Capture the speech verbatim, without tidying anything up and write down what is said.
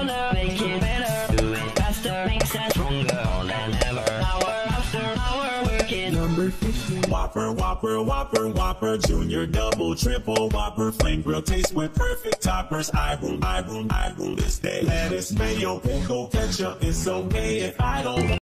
older, make it better. Do it faster, makes us stronger than ever. Hour after hour, working. Number fifteen. Whopper, Whopper, Whopper, Whopper, Junior, Double, Triple, Whopper, Flame Grill taste with perfect toppers. I rule, I rule, I rule this day. Lettuce, mayo, pickle, ketchup, it's okay if I don't